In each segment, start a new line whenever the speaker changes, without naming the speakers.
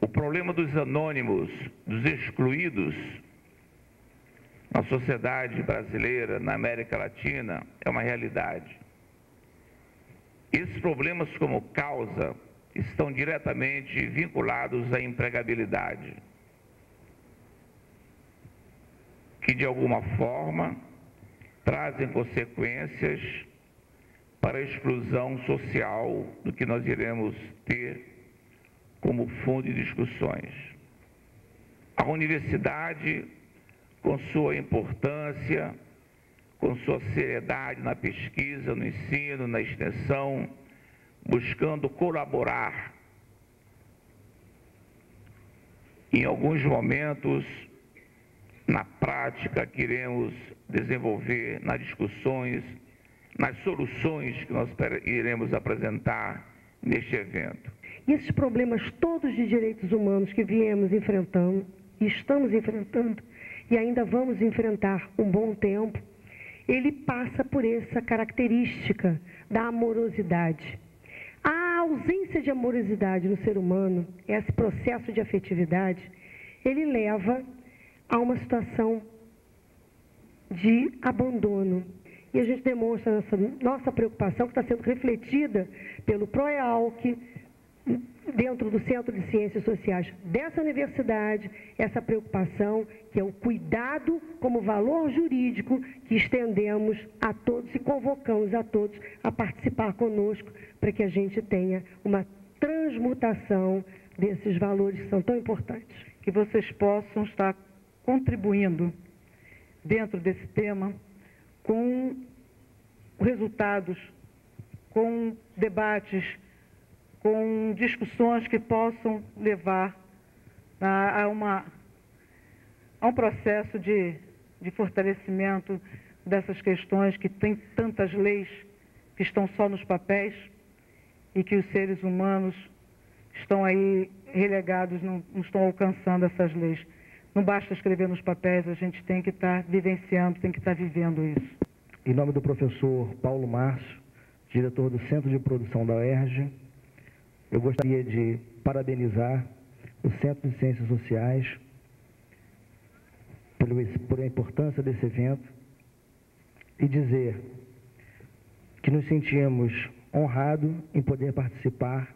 O problema dos anônimos, dos excluídos, na sociedade brasileira, na América Latina, é uma realidade. Esses problemas como causa estão diretamente vinculados à empregabilidade, que de alguma forma trazem consequências para a exclusão social do que nós iremos ter como fundo de discussões. A universidade, com sua importância, com sua seriedade na pesquisa, no ensino, na extensão, buscando colaborar. Em alguns momentos, na prática, que iremos desenvolver nas discussões, nas soluções que nós iremos apresentar neste evento.
E esses problemas todos de direitos humanos que viemos enfrentando, e estamos enfrentando, e ainda vamos enfrentar um bom tempo, ele passa por essa característica da amorosidade. A ausência de amorosidade no ser humano, esse processo de afetividade, ele leva a uma situação de abandono. E a gente demonstra essa nossa preocupação, que está sendo refletida pelo PROEALC, dentro do Centro de Ciências Sociais dessa universidade, essa preocupação que é o cuidado como valor jurídico que estendemos a todos e convocamos a todos a participar conosco para que a gente tenha uma transmutação desses valores que são tão importantes.
Que vocês possam estar contribuindo dentro desse tema com resultados, com debates, com discussões que possam levar a um processo de fortalecimento dessas questões que tem tantas leis que estão só nos papéis e que os seres humanos estão aí relegados, não estão alcançando essas leis. Não basta escrever nos papéis, a gente tem que estar vivenciando, tem que estar vivendo isso.
Em nome do professor Paulo Márcio, diretor do Centro de Produção da UERJ, eu gostaria de parabenizar o Centro de Ciências Sociais por a importância desse evento e dizer que nos sentimos honrados em poder participar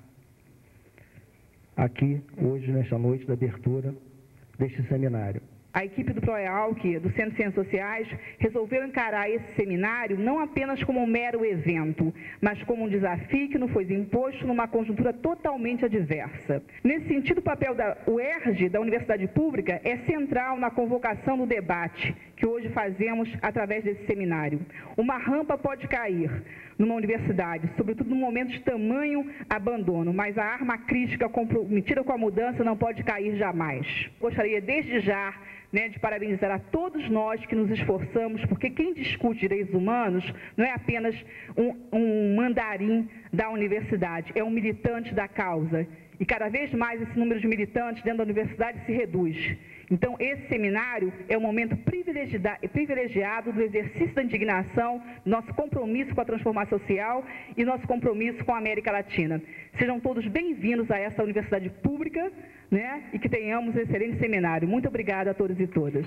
aqui, hoje, nesta noite da abertura deste seminário.
A equipe do PROEALC, do Centro de Ciências Sociais, resolveu encarar esse seminário não apenas como um mero evento, mas como um desafio que nos foi imposto numa conjuntura totalmente adversa. Nesse sentido, o papel da UERJ, da Universidade Pública, é central na convocação do debate que hoje fazemos através desse seminário. Uma rampa pode cair numa universidade, sobretudo num momento de tamanho abandono, mas a arma crítica comprometida com a mudança não pode cair jamais. Gostaria desde já de parabenizar a todos nós que nos esforçamos, porque quem discute direitos humanos não é apenas um mandarim da universidade, é um militante da causa. E cada vez mais esse número de militantes dentro da universidade se reduz. Então, esse seminário é um momento privilegiado do exercício da indignação, nosso compromisso com a transformação social e nosso compromisso com a América Latina. Sejam todos bem-vindos a essa universidade pública, e que tenhamos um excelente seminário. Muito obrigada a todos e todas.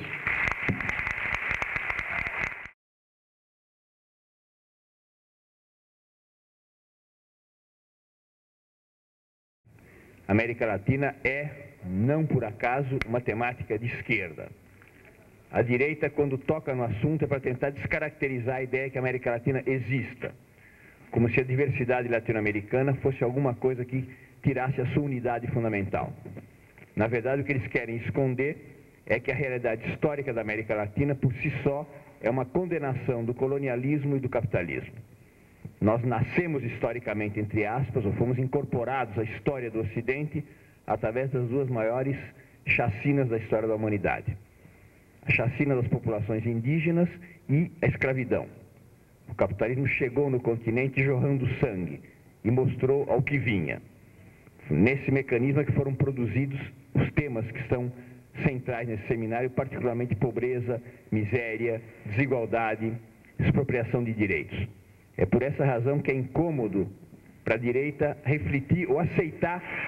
A América Latina é, não por acaso, uma temática de esquerda. A direita, quando toca no assunto, é para tentar descaracterizar a ideia que a América Latina exista, como se a diversidade latino-americana fosse alguma coisa que tirasse a sua unidade fundamental. Na verdade, o que eles querem esconder é que a realidade histórica da América Latina, por si só, é uma condenação do colonialismo e do capitalismo. Nós nascemos historicamente, entre aspas, ou fomos incorporados à história do Ocidente através das duas maiores chacinas da história da humanidade. A chacina das populações indígenas e a escravidão. O capitalismo chegou no continente jorrando sangue e mostrou ao que vinha. Nesse mecanismo é que foram produzidos os temas que são centrais nesse seminário, particularmente pobreza, miséria, desigualdade, expropriação de direitos. É por essa razão que é incômodo para a direita refletir ou aceitar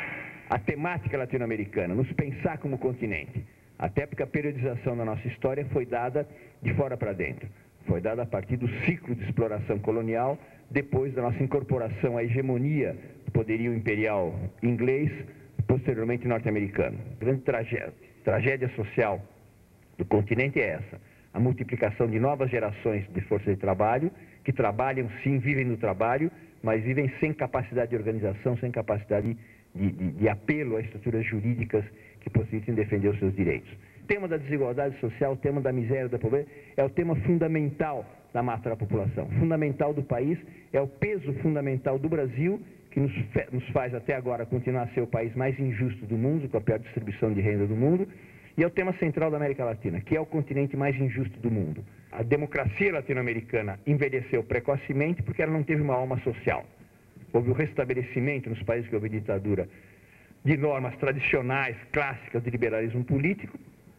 a temática latino-americana, nos pensar como continente. Até porque a periodização da nossa história foi dada de fora para dentro. Foi dada a partir do ciclo de exploração colonial, depois da nossa incorporação à hegemonia do poderio imperial inglês, posteriormente norte-americano. A grande tragédia social do continente é essa: a multiplicação de novas gerações de força de trabalho, que trabalham sim, vivem no trabalho, mas vivem sem capacidade de organização, sem capacidade de apelo a estruturas jurídicas que possibilitem defender os seus direitos. O tema da desigualdade social, o tema da miséria, da pobreza, é o tema fundamental da massa da população, fundamental do país, é o peso fundamental do Brasil, que nos faz até agora continuar a ser o país mais injusto do mundo, com a pior distribuição de renda do mundo, e é o tema central da América Latina, que é o continente mais injusto do mundo. A democracia latino-americana envelheceu precocemente porque ela não teve uma alma social. Houve o restabelecimento nos países que houve ditadura de normas tradicionais, clássicas de liberalismo político,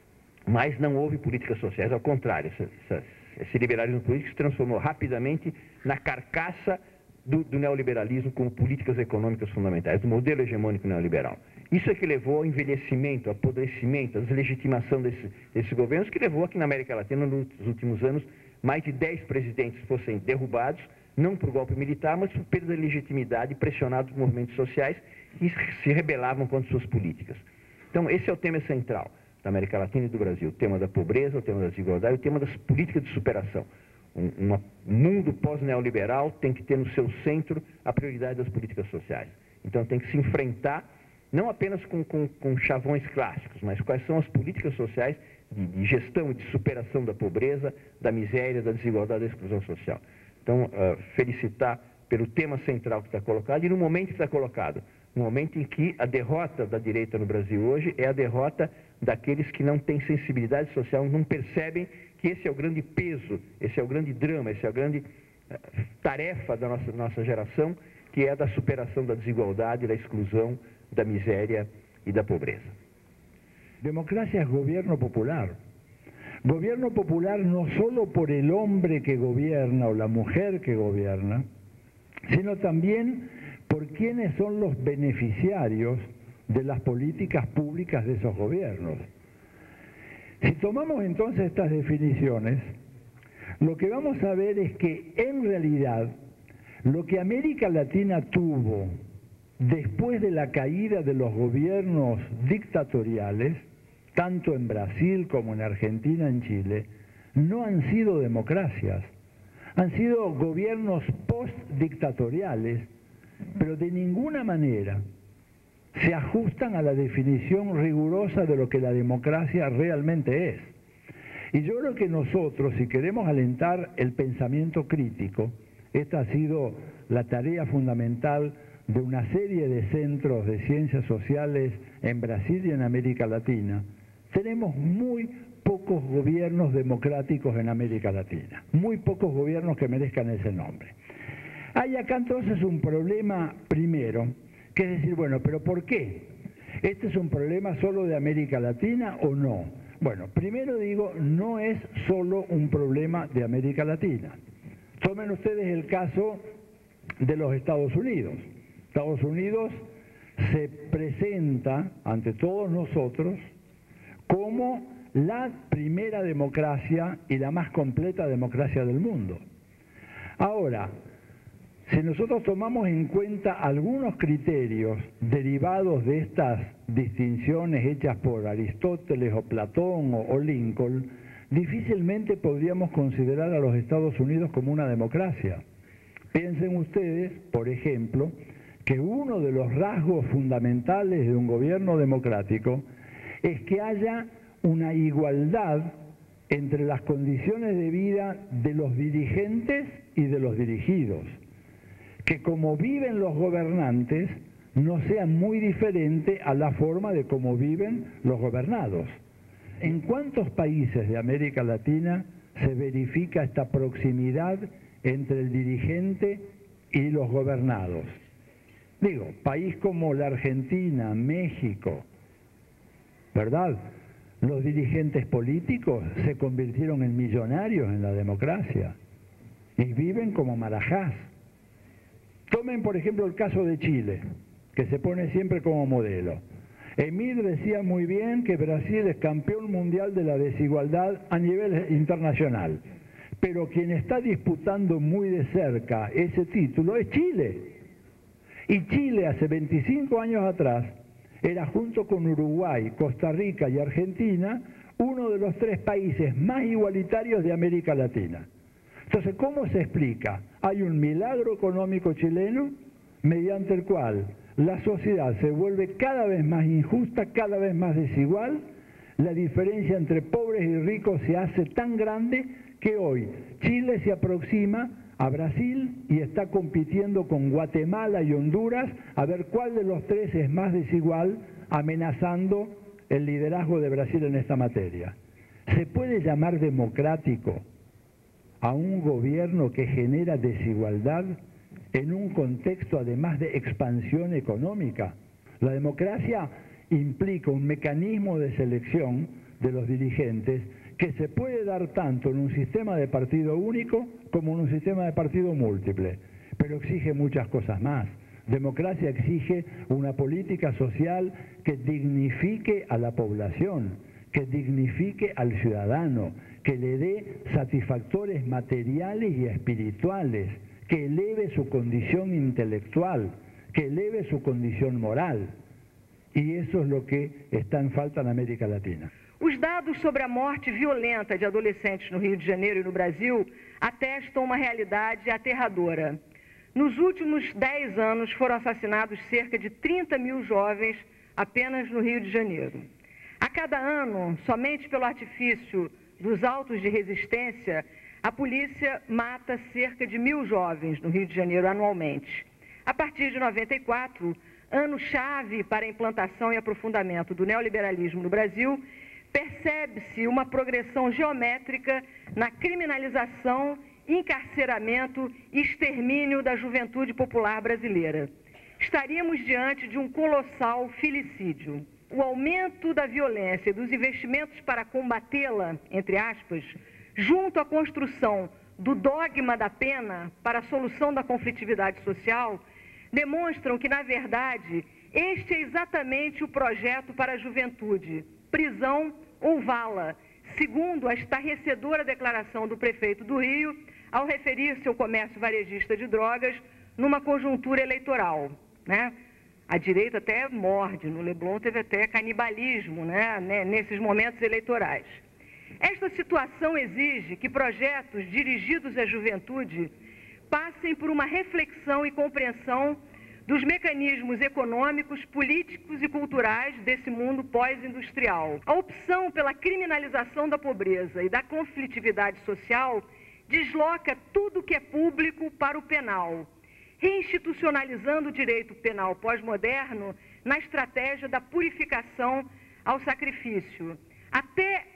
mas não houve políticas sociais. Ao contrário, esse liberalismo político se transformou rapidamente na carcaça do neoliberalismo como políticas econômicas fundamentais, do modelo hegemônico neoliberal. Isso é que levou ao envelhecimento, ao apodrecimento, à deslegitimação desses governos, que levou a que na América Latina, nos últimos anos, mais de 10 presidentes fossem derrubados, não por golpe militar, mas por perda de legitimidade, pressionados por movimentos sociais que se rebelavam contra suas políticas. Então, esse é o tema central da América Latina e do Brasil: o tema da pobreza, o tema da desigualdade, o tema das políticas de superação. Um mundo pós-neoliberal tem que ter no seu centro a prioridade das políticas sociais. Então, tem que se enfrentar não apenas com chavões clássicos, mas quais são as políticas sociais de gestão e de superação da pobreza, da miséria, da desigualdade e da exclusão social. Então, felicitar pelo tema central que está colocado e no momento que está colocado, no momento em que a derrota da direita no Brasil hoje é a derrota daqueles que não têm sensibilidade social, não percebem que esse é o grande peso, esse é o grande drama, essa é a grande tarefa da nossa geração, que é a da superação da desigualdade, da exclusão, da miséria y da pobreza.
Democracia es gobierno popular. Gobierno popular no solo por el hombre que gobierna o la mujer que gobierna, sino también por quienes son los beneficiarios de las políticas públicas de esos gobiernos. Si tomamos entonces estas definiciones, lo que vamos a ver es que en realidad lo que América Latina tuvo después de la caída de los gobiernos dictatoriales, tanto en Brasil como en Argentina, en Chile, no han sido democracias, han sido gobiernos post-dictatoriales, pero de ninguna manera se ajustan a la definición rigurosa de lo que la democracia realmente es. Y yo creo que nosotros, si queremos alentar el pensamiento crítico, esta ha sido la tarea fundamental de una serie de centros de ciencias sociales en Brasil y en América Latina, tenemos muy pocos gobiernos democráticos en América Latina, muy pocos gobiernos que merezcan ese nombre. Hay acá entonces un problema primero, que es decir, bueno, pero ¿por qué? ¿Este es un problema solo de América Latina o no? Bueno, primero digo, no es solo un problema de América Latina. Tomen ustedes el caso de los Estados Unidos. Estados Unidos se presenta ante todos nosotros como la primera democracia y la más completa democracia del mundo. Ahora, si nosotros tomamos en cuenta algunos criterios derivados de estas distinciones hechas por Aristóteles o Platón o Lincoln, difícilmente podríamos considerar a los Estados Unidos como una democracia. Piensen ustedes, por ejemplo, que uno de los rasgos fundamentales de un gobierno democrático es que haya una igualdad entre las condiciones de vida de los dirigentes y de los dirigidos, que como viven los gobernantes no sea muy diferente a la forma de cómo viven los gobernados. ¿En cuántos países de América Latina se verifica esta proximidad entre el dirigente y los gobernados? Digo, país como la Argentina, México, ¿verdad? Los dirigentes políticos se convirtieron en millonarios en la democracia y viven como marajás. Tomen, por ejemplo, el caso de Chile. que se pone siempre como modelo. Emir decía muy bien que Brasil es campeón mundial de la desigualdad a nivel internacional, pero quien está disputando muy de cerca ese título es Chile. Y Chile hace 25 años atrás era, junto con Uruguay, Costa Rica y Argentina, uno de los 3 países más igualitarios de América Latina. Entonces, ¿cómo se explica? Hay un milagro económico chileno mediante el cual la sociedad se vuelve cada vez más injusta, cada vez más desigual, la diferencia entre pobres y ricos se hace tan grande que hoy Chile se aproxima a Brasil y está compitiendo con Guatemala y Honduras a ver cuál de los 3 es más desigual, amenazando el liderazgo de Brasil en esta materia. ¿Se puede llamar democrático a un gobierno que genera desigualdad en un contexto además de expansión económica? La democracia implica un mecanismo de selección de los dirigentes que se puede dar tanto en un sistema de partido único como en un sistema de partido múltiple, pero exige muchas cosas más. Democracia exige una política social que dignifique a la población, que dignifique al ciudadano, que le dé satisfactores materiales y espirituales, que eleve su condición intelectual, que eleve su condición moral. E isso é o que está em falta na América Latina.
Os dados sobre a morte violenta de adolescentes no Rio de Janeiro e no Brasil atestam uma realidade aterradora. Nos últimos 10 anos foram assassinados cerca de 30 mil jovens apenas no Rio de Janeiro. A cada ano, somente pelo artifício dos autos de resistência, a polícia mata cerca de 1.000 jovens no Rio de Janeiro anualmente. A partir de 94, ano-chave para a implantação e aprofundamento do neoliberalismo no Brasil, percebe-se uma progressão geométrica na criminalização, encarceramento e extermínio da juventude popular brasileira. Estaríamos diante de um colossal filicídio. O aumento da violência e dos investimentos para combatê-la, entre aspas, junto à construção do dogma da pena para a solução da conflitividade social, demonstram que, na verdade, este é exatamente o projeto para a juventude, prisão ou vala, segundo a estarrecedora declaração do prefeito do Rio, ao referir-se ao comércio varejista de drogas numa conjuntura eleitoral, né? A direita até morde, no Leblon teve até canibalismo, né, nesses momentos eleitorais. Esta situação exige que projetos dirigidos à juventude passem por uma reflexão e compreensão dos mecanismos econômicos, políticos e culturais desse mundo pós-industrial. A opção pela criminalização da pobreza e da conflitividade social desloca tudo que é público para o penal, reinstitucionalizando o direito penal pós-moderno na estratégia da purificação ao sacrifício. Até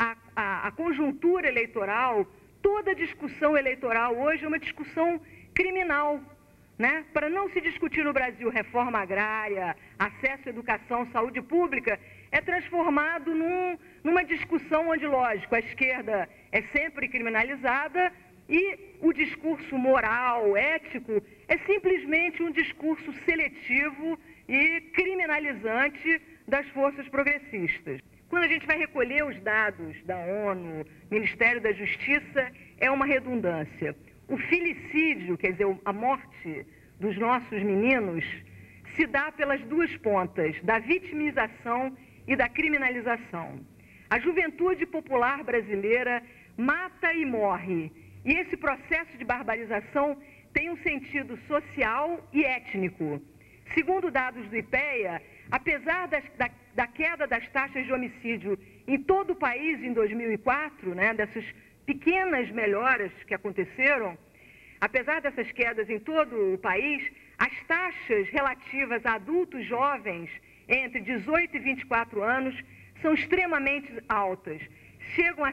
a conjuntura eleitoral, toda discussão eleitoral hoje é uma discussão criminal, né? Para não se discutir no Brasil reforma agrária, acesso à educação, saúde pública, é transformado numa discussão onde, lógico, a esquerda é sempre criminalizada e o discurso moral, ético, é simplesmente um discurso seletivo e criminalizante das forças progressistas. Quando a gente vai recolher os dados da ONU, Ministério da Justiça, é uma redundância. O filicídio, quer dizer, a morte dos nossos meninos, se dá pelas duas pontas, da vitimização e da criminalização. A juventude popular brasileira mata e morre, e esse processo de barbarização tem um sentido social e étnico. Segundo dados do IPEA, apesar da queda das taxas de homicídio em todo o país em 2004, né, dessas pequenas melhoras que aconteceram, apesar dessas quedas em todo o país, as taxas relativas a adultos jovens entre 18 e 24 anos são extremamente altas, chegam a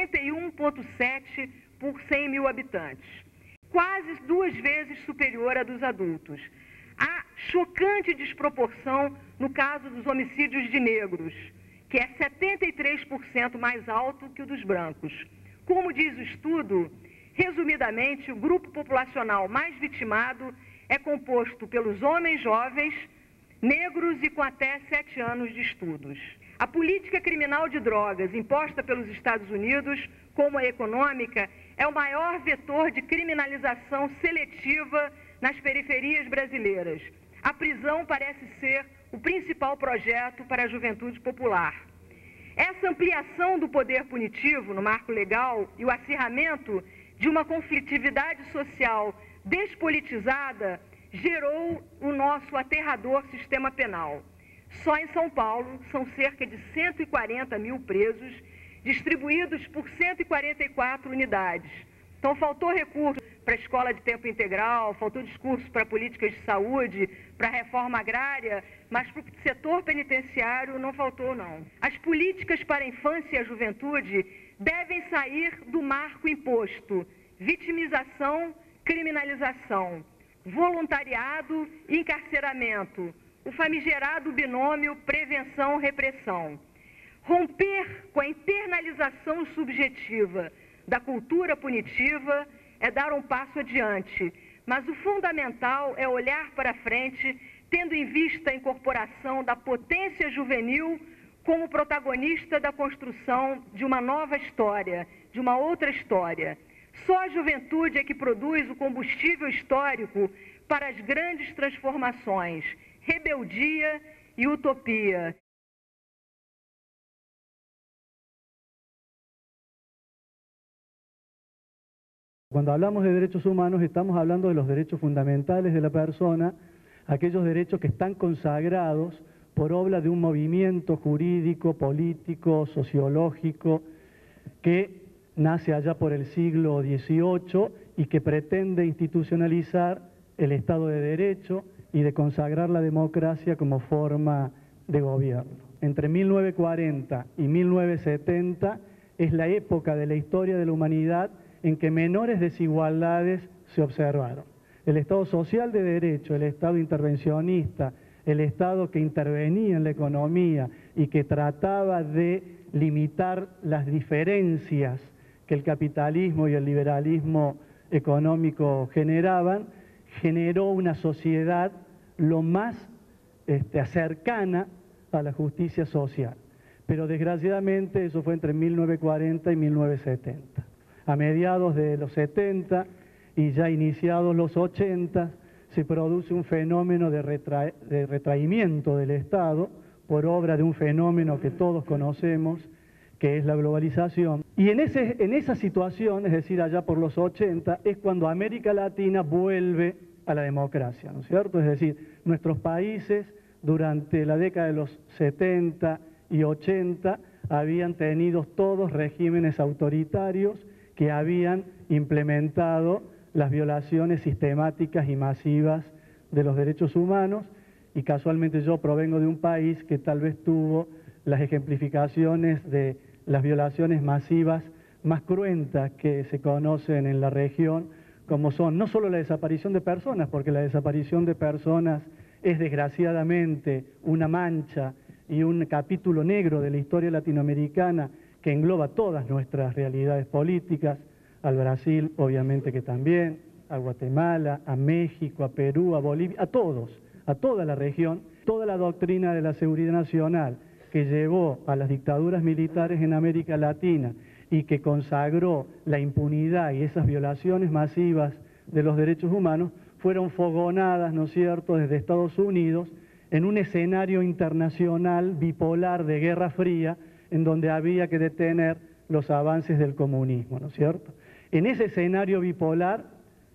61,7 por 100 mil habitantes, quase 2 vezes superior à dos adultos. Há chocante desproporção no caso dos homicídios de negros, que é 73% mais alto que o dos brancos. Como diz o estudo, resumidamente, o grupo populacional mais vitimado é composto pelos homens jovens, negros e com até 7 anos de estudos. A política criminal de drogas imposta pelos Estados Unidos, como a econômica, é o maior vetor de criminalização seletiva nas periferias brasileiras. A prisão parece ser o principal projeto para a juventude popular. Essa ampliação do poder punitivo no marco legal e o acirramento de uma conflitividade social despolitizada gerou o nosso aterrador sistema penal. Só em São Paulo são cerca de 140 mil presos, distribuídos por 144 unidades. Então, faltou recurso para a escola de tempo integral, faltou discurso para políticas de saúde, para a reforma agrária, mas para o setor penitenciário não faltou, não. As políticas para a infância e a juventude devem sair do marco imposto: vitimização, criminalização, voluntariado e encarceramento, o famigerado binômio prevenção-repressão. Romper com a internalização subjetiva da cultura punitiva é dar um passo adiante, mas o fundamental é olhar para frente, tendo em vista a incorporação da potência juvenil como protagonista da construção de uma nova história, de uma outra história. Só a juventude é que produz o combustível histórico para as grandes transformações, rebeldia y utopía.
Cuando hablamos de derechos humanos estamos hablando de los derechos fundamentales de la persona, aquellos derechos que están consagrados por obra de un movimiento jurídico, político, sociológico, que nace allá por el siglo XVIII y que pretende institucionalizar el Estado de Derecho y de consagrar la democracia como forma de gobierno. Entre 1940 y 1970 es la época de la historia de la humanidad en que menores desigualdades se observaron. El Estado social de derecho, el Estado intervencionista, el Estado que intervenía en la economía y que trataba de limitar las diferencias que el capitalismo y el liberalismo económico generaban, generó una sociedad lo más cercana a la justicia social. Pero desgraciadamente eso fue entre 1940 y 1970. A mediados de los 70 y ya iniciados los 80 se produce un fenómeno de retraimiento del Estado por obra de un fenómeno que todos conocemos, que es la globalización. Y en esa situación, es decir, allá por los 80, es cuando América Latina vuelve a la democracia, ¿no es cierto? Es decir, nuestros países durante la década de los 70 y 80 habían tenido todos regímenes autoritarios que habían implementado las violaciones sistemáticas y masivas de los derechos humanos, y casualmente yo provengo de un país que tal vez tuvo las ejemplificaciones de las violaciones masivas más cruentas que se conocen en la región, como son no solo la desaparición de personas, porque la desaparición de personas es desgraciadamente una mancha y un capítulo negro de la historia latinoamericana que engloba todas nuestras realidades políticas, al Brasil obviamente que también, a Guatemala, a México, a Perú, a Bolivia, a todos, a toda la región, toda la doctrina de la seguridad nacional que llevó a las dictaduras militares en América Latina y que consagró la impunidad y esas violaciones masivas de los derechos humanos, fueron fogonadas, ¿no es cierto?, desde Estados Unidos en un escenario internacional bipolar de Guerra Fría, en donde había que detener los avances del comunismo, ¿no es cierto? En ese escenario bipolar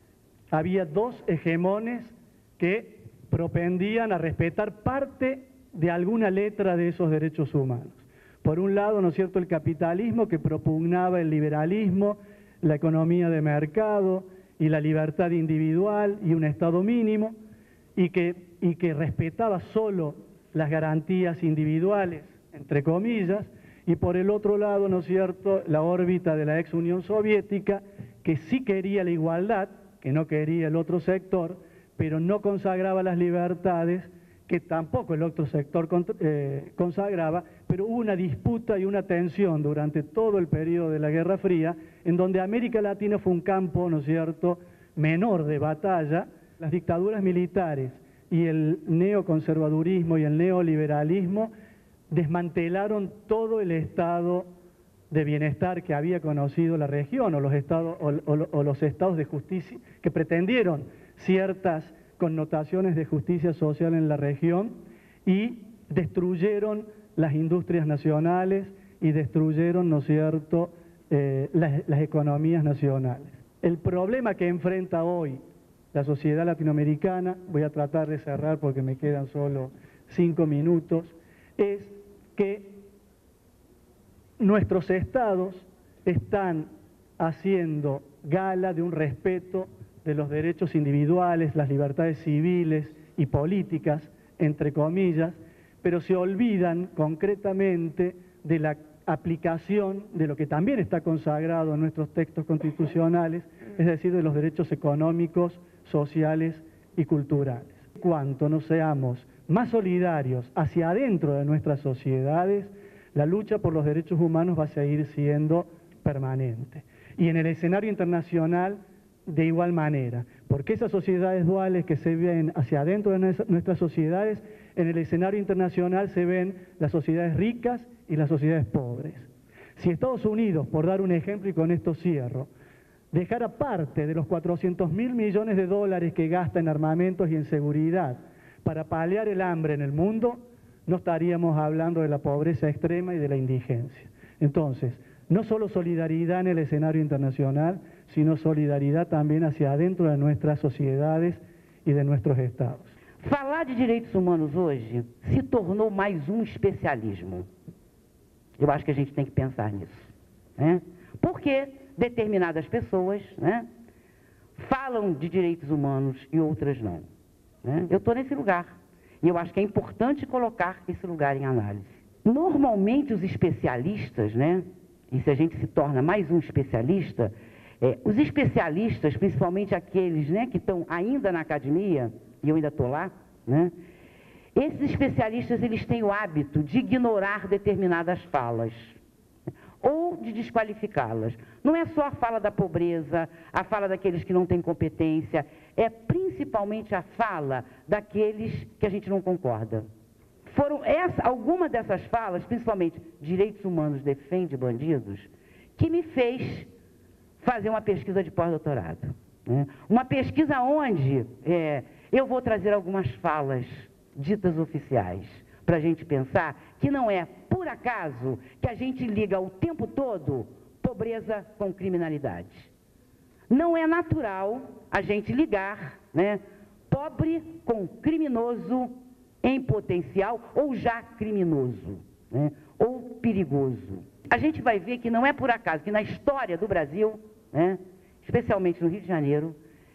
había dos hegemones que propendían a respetar parte de alguna letra de esos derechos humanos. Por un lado, ¿no es cierto?, el capitalismo que propugnaba el liberalismo, la economía de mercado y la libertad individual y un Estado mínimo, y que respetaba solo las garantías individuales, entre comillas, y por el otro lado, ¿no es cierto?, la órbita de la ex Unión Soviética, que sí quería la igualdad, que no quería el otro sector, pero no consagraba las libertades, que tampoco el otro sector consagraba, pero hubo una disputa y una tensión durante todo el periodo de la Guerra Fría, en donde América Latina fue un campo, ¿no es cierto?, menor de batalla. Las dictaduras militares y el neoconservadurismo y el neoliberalismo desmantelaron todo el estado de bienestar que había conocido la región, o los estados de justicia que pretendieron ciertas connotaciones de justicia social en la región, y destruyeron las industrias nacionales y destruyeron, ¿no es cierto?, las economías nacionales. El problema que enfrenta hoy la sociedad latinoamericana, voy a tratar de cerrar porque me quedan solo 5 minutos, es que nuestros estados están haciendo gala de un respeto de los derechos individuales, las libertades civiles y políticas, entre comillas, pero se olvidan concretamente de la aplicación de lo que también está consagrado en nuestros textos constitucionales, es decir, de los derechos económicos, sociales y culturales. Cuanto no seamos más solidarios hacia adentro de nuestras sociedades, la lucha por los derechos humanos va a seguir siendo permanente. Y en el escenario internacional, de igual manera, porque esas sociedades duales que se ven hacia adentro de nuestras sociedades, en el escenario internacional se ven las sociedades ricas y las sociedades pobres. Si Estados Unidos, por dar un ejemplo y con esto cierro, dejara parte de los 400.000 millones de dólares que gasta en armamentos y en seguridad para paliar el hambre en el mundo, no estaríamos hablando de la pobreza extrema y de la indigencia. Entonces, no solo solidaridad en el escenario internacional, sino solidaridad también hacia adentro de nuestras sociedades e de nuestros estados.
Falar de direitos humanos hoje se tornou mais um especialismo. Eu acho que a gente tem que pensar nisso, né? Porque determinadas pessoas, né, falam de direitos humanos e outras não, né? Eu estou nesse lugar e eu acho que é importante colocar esse lugar em análise. Normalmente os especialistas, né, e se a gente se torna mais um especialista, os especialistas, principalmente aqueles, né, que estão ainda na academia, e eu ainda estou lá, né, esses especialistas, eles têm o hábito de ignorar determinadas falas, ou de desqualificá-las. Não é só a fala da pobreza, a fala daqueles que não têm competência, é principalmente a fala daqueles que a gente não concorda. Foram algumas dessas falas, principalmente direitos humanos defende bandidos, que me fez fazer uma pesquisa de pós-doutorado, né? Uma pesquisa onde eu vou trazer algumas falas ditas oficiais, para a gente pensar que não é por acaso que a gente liga o tempo todo pobreza com criminalidade. Não é natural a gente ligar, né, pobre com criminoso em potencial ou já criminoso, né, ou perigoso. A gente vai ver que não é por acaso que na história do Brasil, né, especialmente no Rio de Janeiro,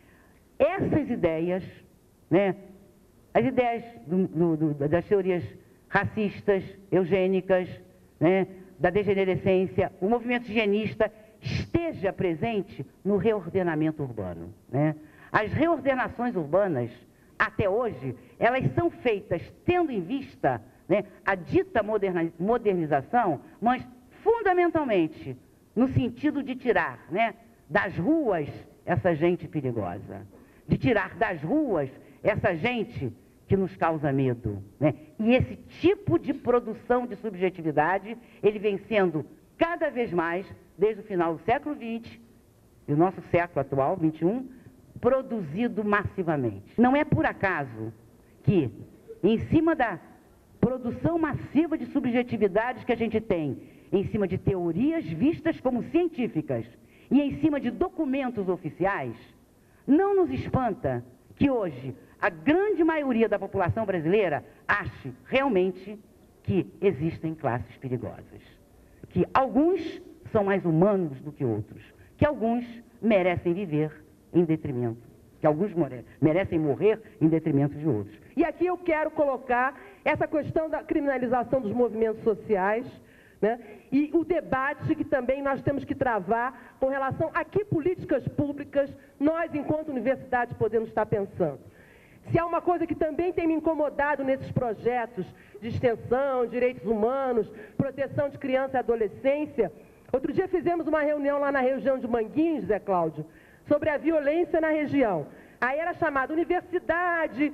essas ideias, né, as ideias das teorias racistas, eugênicas, né, da degenerescência, o movimento higienista esteja presente no reordenamento urbano, né? As reordenações urbanas, até hoje, elas são feitas tendo em vista, né, a dita modernização, mas fundamentalmente no sentido de tirar, né, das ruas essa gente perigosa, de tirar das ruas essa gente que nos causa medo, né? E esse tipo de produção de subjetividade, ele vem sendo cada vez mais, desde o final do século XX e o nosso século atual, XXI, produzido massivamente. Não é por acaso que, em cima da produção massiva de subjetividades que a gente tem, em cima de teorias vistas como científicas e em cima de documentos oficiais, não nos espanta que hoje a grande maioria da população brasileira ache realmente que existem classes perigosas, que alguns são mais humanos do que outros, que alguns merecem viver em detrimento, que alguns merecem morrer em detrimento de outros.
E aqui eu quero colocar essa questão da criminalização dos movimentos sociais, né, e o debate que também nós temos que travar com relação a que políticas públicas nós, enquanto universidade, podemos estar pensando. Se há uma coisa que também tem me incomodado nesses projetos de extensão, direitos humanos, proteção de criança e adolescência, outro dia fizemos uma reunião lá na região de Manguinhos, Zé Cláudio, sobre a violência na região.
Aí era chamado universidade,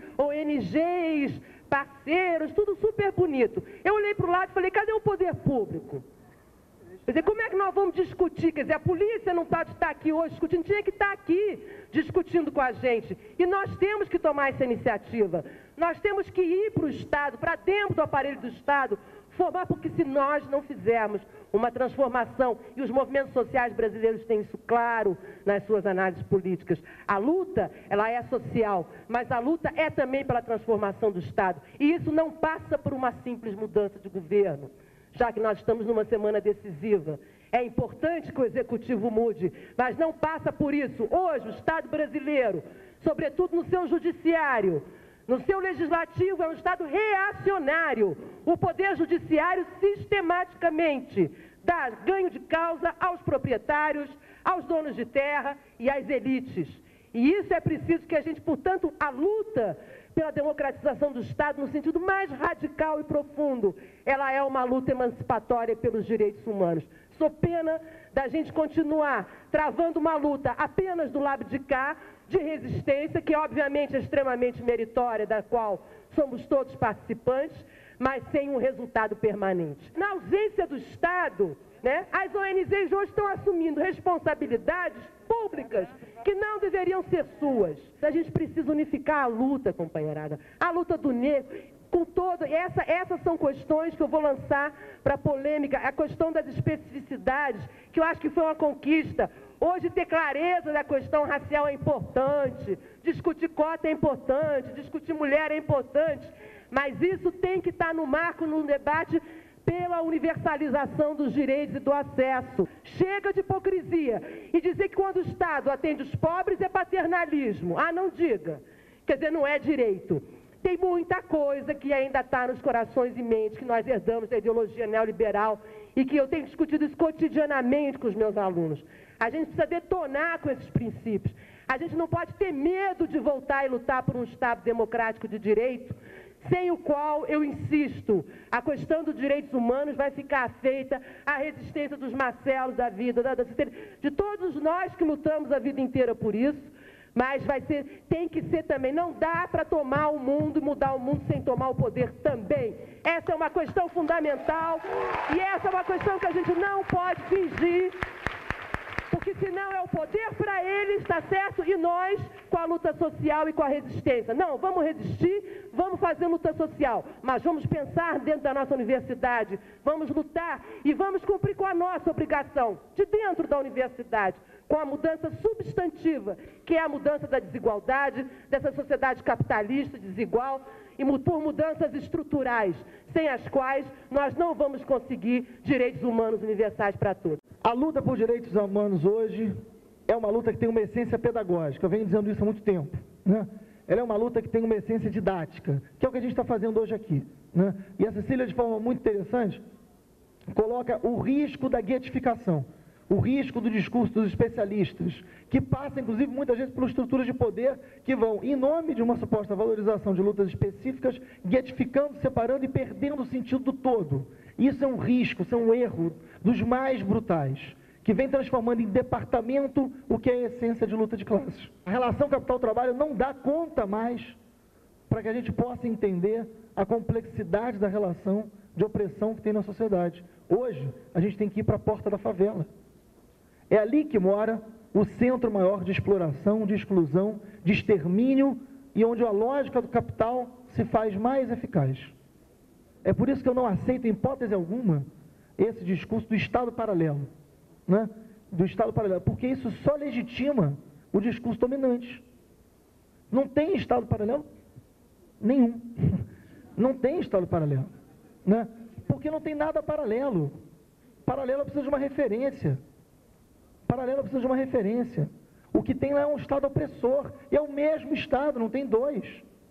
ONGs, parceiros, tudo super bonito. Eu olhei para o lado e falei, cadê o poder público? Quer dizer, como é que nós vamos discutir? Quer dizer, a polícia não pode estar aqui hoje discutindo, tinha que estar aqui discutindo com a gente. E nós temos que tomar essa iniciativa. Nós temos que ir para o Estado, para dentro do aparelho do Estado, formar, porque se nós não fizermos uma transformação, e os movimentos sociais brasileiros têm isso claro nas suas análises políticas, a luta, ela é social, mas a luta é também pela transformação do Estado. E isso não passa por uma simples mudança de governo, já que nós estamos numa semana decisiva. É importante que o Executivo mude, mas não passa por isso. Hoje, o Estado brasileiro, sobretudo no seu judiciário, no seu legislativo, é um Estado reacionário. O Poder Judiciário sistematicamente dá ganho de causa aos proprietários, aos donos de terra e às elites. E isso é preciso que a gente, portanto, a luta pela democratização do Estado, no sentido mais radical e profundo, ela é uma luta emancipatória pelos direitos humanos. Sou pena da gente continuar travando uma luta apenas do lado de cá, de resistência, que obviamente é extremamente meritória, da qual somos todos participantes, mas sem um resultado permanente. Na ausência do Estado, né, as ONGs hoje estão assumindo responsabilidades públicas que não deveriam ser suas. A gente precisa unificar a luta, companheirada, a luta do negro, com todo. Essas são questões que eu vou lançar para a polêmica, a questão das especificidades, que eu acho que foi uma conquista. Hoje, ter clareza da questão racial é importante, discutir cota é importante, discutir mulher é importante, mas isso tem que estar no marco, no debate, pela universalização dos direitos e do acesso. Chega de hipocrisia e dizer que quando o Estado atende os pobres é paternalismo. Ah, não diga. Quer dizer, não é direito. Tem muita coisa que ainda está nos corações e mentes que nós herdamos da ideologia neoliberal e que eu tenho discutido isso cotidianamente com os meus alunos. A gente precisa detonar com esses princípios. A gente não pode ter medo de voltar e lutar por um Estado democrático de direito, sem o qual, eu insisto, a questão dos direitos humanos vai ficar afeita à resistência dos Marcelos da vida, de todos nós que lutamos a vida inteira por isso, mas tem que ser também, não dá para tomar o mundo e mudar o mundo sem tomar o poder também. Essa é uma questão fundamental e essa é uma questão que a gente não pode fingir, porque senão é o poder para eles, está certo? E nós com a luta social e com a resistência. Não, vamos resistir, vamos fazer luta social, mas vamos pensar dentro da nossa universidade, vamos lutar e vamos cumprir com a nossa obrigação de dentro da universidade, com a mudança substantiva, que é a mudança da desigualdade, dessa sociedade capitalista desigual, e por mudanças estruturais, sem as quais nós não vamos conseguir direitos humanos universais para todos.
A luta por direitos humanos hoje é uma luta que tem uma essência pedagógica, eu venho dizendo isso há muito tempo, né? Ela é uma luta que tem uma essência didática, que é o que a gente está fazendo hoje aqui, né? E a Cecília, de forma muito interessante, coloca o risco da guetificação, o risco do discurso dos especialistas, que passa, inclusive, muitas vezes por estruturas de poder que vão, em nome de uma suposta valorização de lutas específicas, guetificando, separando e perdendo o sentido do todo. Isso é um risco, isso é um erro dos mais brutais, que vem transformando em departamento o que é a essência de luta de classes. A relação capital-trabalho não dá conta mais para que a gente possa entender a complexidade da relação de opressão que tem na sociedade. Hoje, a gente tem que ir para a porta da favela. É ali que mora o centro maior de exploração, de exclusão, de extermínio e onde a lógica do capital se faz mais eficaz. É por isso que eu não aceito, em hipótese alguma, esse discurso do Estado paralelo, né? Do Estado paralelo, porque isso só legitima o discurso dominante. Não tem Estado paralelo nenhum. Não tem Estado paralelo, né? Porque não tem nada paralelo. Paralelo precisa de uma referência. Paralelo precisa de uma referência. O que tem lá é um Estado opressor. E é o mesmo Estado, não tem dois.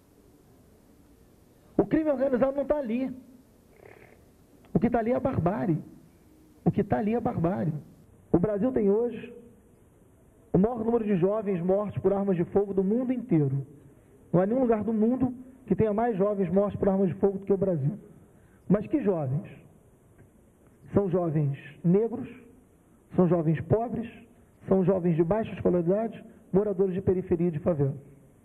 O crime organizado não está ali. O que está ali é a barbárie. O que está ali é a barbárie. O Brasil tem hoje o maior número de jovens mortos por armas de fogo do mundo inteiro. Não há nenhum lugar do mundo que tenha mais jovens mortos por armas de fogo do que o Brasil. Mas que jovens? São jovens negros, são jovens pobres, são jovens de baixa escolaridade, moradores de periferia de favela.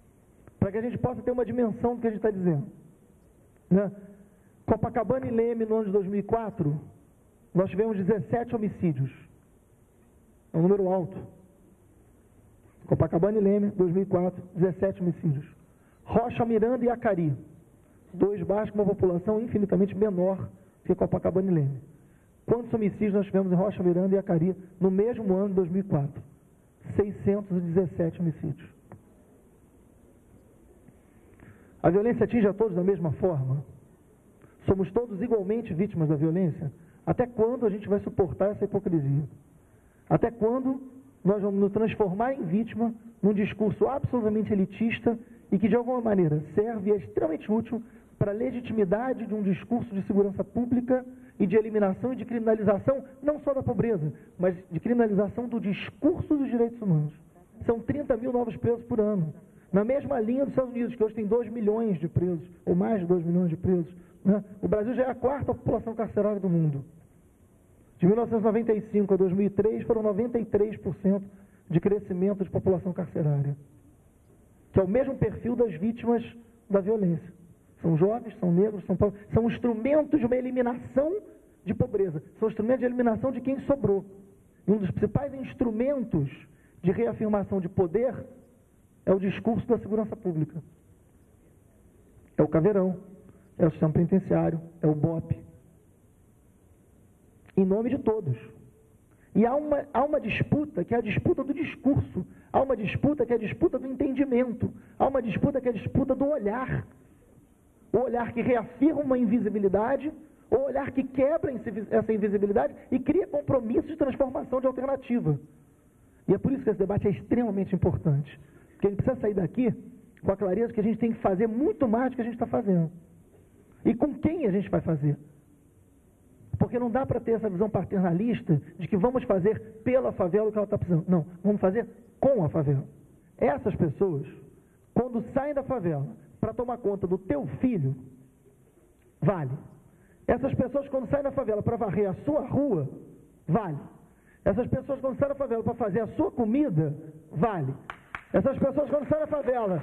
para que a gente possa ter uma dimensão do que a gente está dizendo. Né? Copacabana e Leme, no ano de 2004, nós tivemos 17 homicídios. É um número alto. Copacabana e Leme, 2004, 17 homicídios. Rocha, Miranda e Acari, 2 bairros com uma população infinitamente menor que Copacabana e Leme. Quantos homicídios nós tivemos em Rocha, Miranda e Acari no mesmo ano de 2004? 617 homicídios. A violência atinge a todos da mesma forma? Somos todos igualmente vítimas da violência? Até quando a gente vai suportar essa hipocrisia? Até quando nós vamos nos transformar em vítima num discurso absolutamente elitista e que, de alguma maneira, serve e é extremamente útil para a legitimidade de um discurso de segurança pública e de eliminação e de criminalização, não só da pobreza, mas de criminalização do discurso dos direitos humanos. São 30 mil novos presos por ano. Na mesma linha dos Estados Unidos, que hoje tem 2 milhões de presos, ou mais de 2 milhões de presos, né? O Brasil já é a 4ª população carcerária do mundo. De 1995 a 2003, foram 93% de crescimento de população carcerária, que é o mesmo perfil das vítimas da violência. São jovens, são negros, são instrumentos de uma eliminação de pobreza, são instrumentos de eliminação de quem sobrou. E um dos principais instrumentos de reafirmação de poder é o discurso da segurança pública. É o caveirão, é o sistema penitenciário, é o BOP. Em nome de todos. E há uma disputa, que é a disputa do discurso. Há uma disputa que é a disputa do entendimento. Há uma disputa que é a disputa do olhar. O olhar que reafirma uma invisibilidade, o olhar que quebra essa invisibilidade e cria compromisso de transformação de alternativa. E é por isso que esse debate é extremamente importante. Porque a gente precisa sair daqui com a clareza que a gente tem que fazer muito mais do que a gente está fazendo. E com quem a gente vai fazer? Porque não dá para ter essa visão paternalista de que vamos fazer pela favela o que ela está precisando. Não, vamos fazer com a favela. Essas pessoas, quando saem da favela para tomar conta do teu filho, vale. Essas pessoas, quando saem da favela para varrer a sua rua, vale. Essas pessoas, quando saem da favela para fazer a sua comida, vale. Essas pessoas, quando saem da favela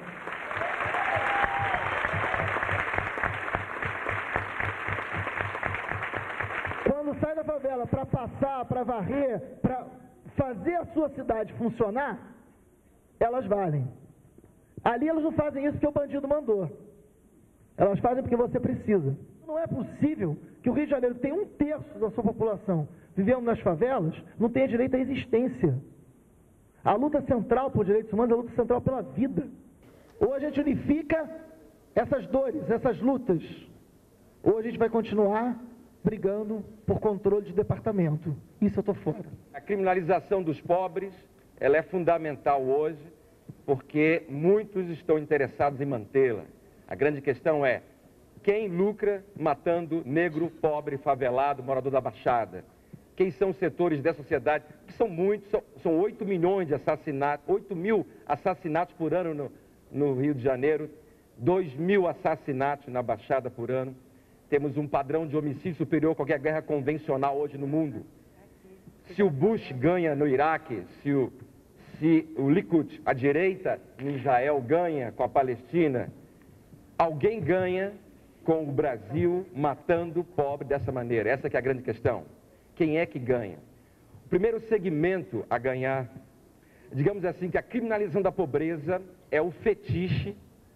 para passar, para varrer, para fazer a sua cidade funcionar, elas valem. Ali elas não fazem isso porque o bandido mandou. Elas fazem porque você precisa. Não é possível que o Rio de Janeiro, que tem 1/3 da sua população vivendo nas favelas, não tenha direito à existência. A luta central por direitos humanos é a luta central pela vida. Ou a gente unifica essas dores, essas lutas, ou a gente vai continuar brigando por controle de departamento. Isso eu estou fora.
A criminalização dos pobres, ela é fundamental hoje, porque muitos estão interessados em mantê-la. A grande questão é, quem lucra matando negro, pobre, favelado, morador da Baixada? Quem são os setores da sociedade? Que são muitos, são 8 milhões de assassinatos, 8 mil assassinatos por ano no Rio de Janeiro, 2 mil assassinatos na Baixada por ano. Temos um padrão de homicídio superior a qualquer guerra convencional hoje no mundo. Se o Bush ganha no Iraque, se o Likud, a direita em Israel, ganha com a Palestina, alguém ganha com o Brasil matando o pobre dessa maneira. Essa que é a grande questão. Quem é que ganha? O primeiro segmento a ganhar, digamos assim, que a criminalização da pobreza é o fetiche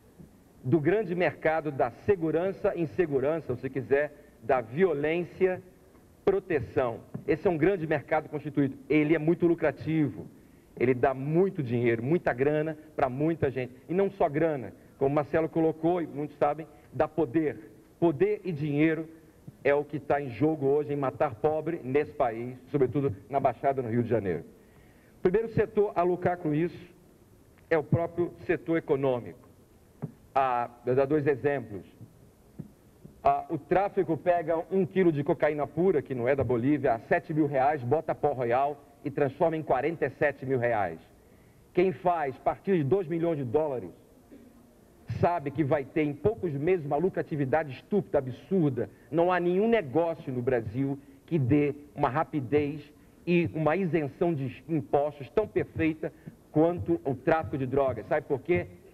do grande mercado da segurança, insegurança, ou se quiser, da violência, proteção. Esse é um grande mercado constituído. Ele é muito lucrativo. Ele dá muito dinheiro, muita grana para muita gente. E não só grana, como o Marcelo colocou, e muitos sabem, dá poder. Poder e dinheiro é o que está em jogo hoje em matar pobre nesse país, sobretudo na Baixada, no Rio de Janeiro. O primeiro setor a lucrar com isso é o próprio setor econômico. Vou dar 2 exemplos. O tráfico pega 1 quilo de cocaína pura, que não é da Bolívia, a R$7 mil, bota pó royal e transforma em R$47 mil. Quem faz a partir de $2 milhões sabe que vai ter em poucos meses uma lucratividade estúpida, absurda. Não há nenhum negócio no Brasil que dê uma rapidez e uma isenção de impostos tão perfeita quanto o tráfico de drogas. Sabe por quê?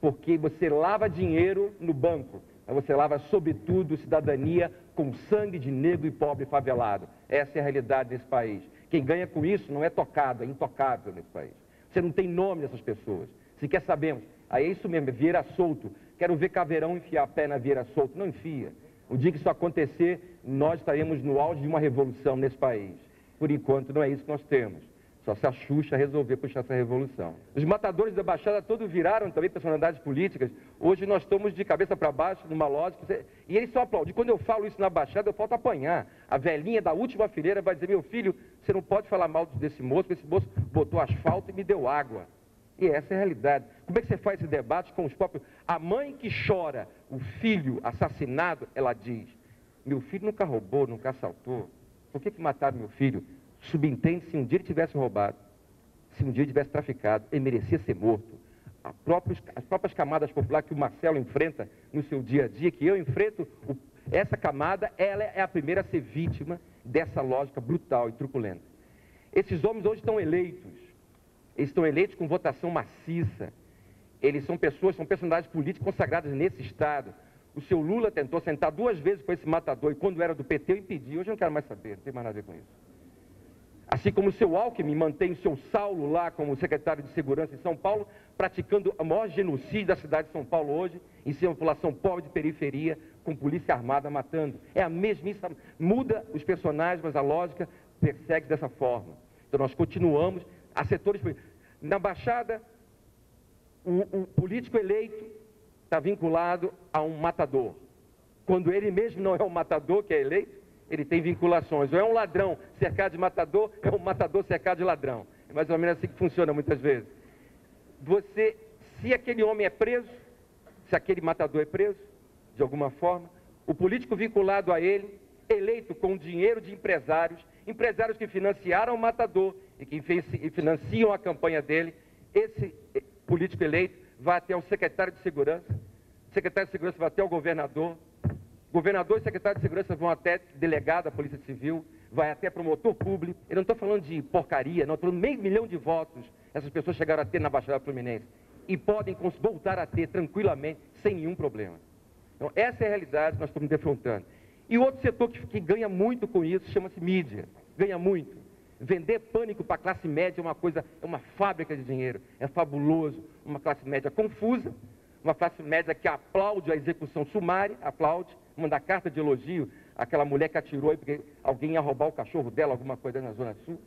porque você lava dinheiro no banco, mas você lava, sobretudo, cidadania com sangue de negro e pobre favelado. Essa é a realidade desse país. Quem ganha com isso não é tocado, é intocável nesse país. Você não tem nome dessas pessoas. Se quer saber, aí é isso mesmo, é Vieira solto. Quero ver Caveirão enfiar a pé na Vieira solto. Não enfia. O dia que isso acontecer, nós estaremos no auge de uma revolução nesse país. Por enquanto, não é isso que nós temos. Só se a Xuxa resolver puxar essa revolução. Os matadores da Baixada todos viraram também personalidades políticas. Hoje nós estamos de cabeça para baixo, numa lógica, e eles só aplaudem. Quando eu falo isso na Baixada, eu falto apanhar. A velhinha da última fileira vai dizer, meu filho, você não pode falar mal desse moço, porque esse moço botou asfalto e me deu água. E essa é a realidade. Como é que você faz esse debate com os próprios... A mãe que chora o filho assassinado, ela diz, meu filho nunca roubou, nunca assaltou. Por que mataram meu filho? Subentende, se um dia ele tivesse roubado, se um dia ele tivesse traficado, ele merecia ser morto. As próprias camadas populares que o Marcelo enfrenta no seu dia a dia, que eu enfrento, essa camada, ela é a primeira a ser vítima dessa lógica brutal e truculenta. Esses homens hoje estão eleitos. Eles estão eleitos com votação maciça. Eles são pessoas, são personalidades políticas consagradas nesse Estado. O seu Lula tentou sentar 2 vezes com esse matador, e quando era do PT eu impedi. Hoje eu não quero mais saber, não tem mais nada a ver com isso. Assim como o seu Alckmin mantém o seu Saulo lá como secretário de Segurança em São Paulo, praticando o maior genocídio da cidade de São Paulo hoje, em cima da população pobre de periferia, com polícia armada matando. É a mesmíssima, muda os personagens, mas a lógica persegue dessa forma. Então nós continuamos, há setores... Na Baixada, um político eleito está vinculado a um matador. Quando ele mesmo não é um matador que é eleito, ele tem vinculações. Ou é um ladrão cercado de matador, é um matador cercado de ladrão. É mais ou menos assim que funciona muitas vezes. Se aquele homem é preso, se aquele matador é preso, de alguma forma, o político vinculado a ele, eleito com dinheiro de empresários, empresários que financiaram o matador e que financiam a campanha dele, esse político eleito vai até o secretário de Segurança, o secretário de Segurança vai até o governador e secretário de Segurança vão até delegado da Polícia Civil, vai até promotor público. Eu não estou falando de porcaria, não, estou falando de 500 mil de votos essas pessoas chegaram a ter na Baixada Fluminense e podem voltar a ter tranquilamente, sem nenhum problema. Então, essa é a realidade que nós estamos defrontando. E outro setor que ganha muito com isso chama-se mídia. Ganha muito. Vender pânico para a classe média é uma coisa, é uma fábrica de dinheiro, é fabuloso. Uma classe média confusa, uma classe média que aplaude a execução sumária, aplaude, manda carta de elogio àquela mulher que atirou aí porque alguém ia roubar o cachorro dela, alguma coisa na Zona Sul.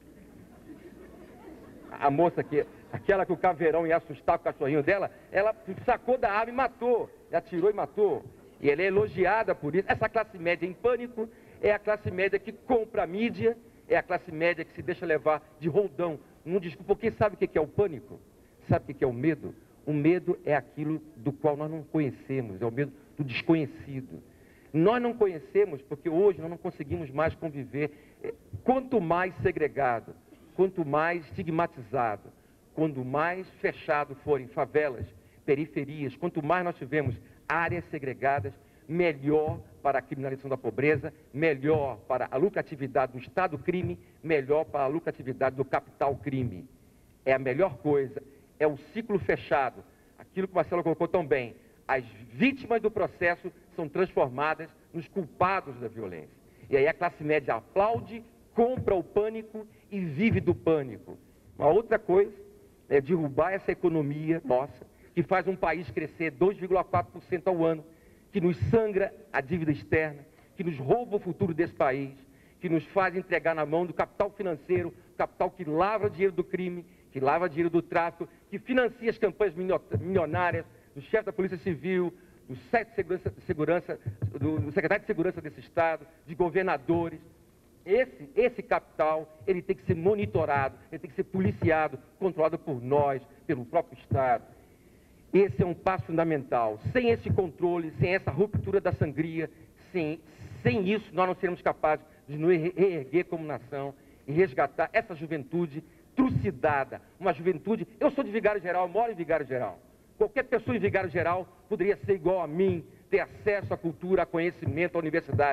A moça aquela que o Caveirão ia assustar com o cachorrinho dela, ela sacou da arma e matou, atirou e matou. E ela é elogiada por isso. Essa classe média em pânico é a classe média que compra a mídia, é a classe média que se deixa levar de roldão. Porque sabe o que é o pânico? Sabe o que é o medo? O medo é aquilo do qual nós não conhecemos, é o medo do desconhecido. Nós não conhecemos porque hoje nós não conseguimos mais conviver. Quanto mais segregado, quanto mais estigmatizado, quanto mais fechado forem favelas, periferias, quanto mais nós tivermos áreas segregadas, melhor para a criminalização da pobreza, melhor para a lucratividade do Estado crime, melhor para a lucratividade do capital crime. É a melhor coisa, é o ciclo fechado. Aquilo que o Marcelo colocou tão bem, as vítimas do processo são transformadas nos culpados da violência. E aí a classe média aplaude, compra o pânico e vive do pânico. Uma outra coisa é derrubar essa economia nossa, que faz um país crescer 2,4% ao ano, que nos sangra a dívida externa, que nos rouba o futuro desse país, que nos faz entregar na mão do capital financeiro, capital que lava o dinheiro do crime, que lava o dinheiro do tráfico, que financia as campanhas milionárias do chefe da Polícia Civil, do secretário de Segurança desse Estado, de governadores. Esse capital, ele tem que ser monitorado, ele tem que ser policiado, controlado por nós, pelo próprio Estado. Esse é um passo fundamental. Sem esse controle, sem essa ruptura da sangria, sem isso nós não seremos capazes de nos reerguer como nação e resgatar essa juventude trucidada. Uma juventude... Eu sou de Vigário Geral, moro em Vigário Geral. Qualquer pessoa em Vigário Geral poderia ser igual a mim, ter acesso à cultura, a conhecimento, à universidade.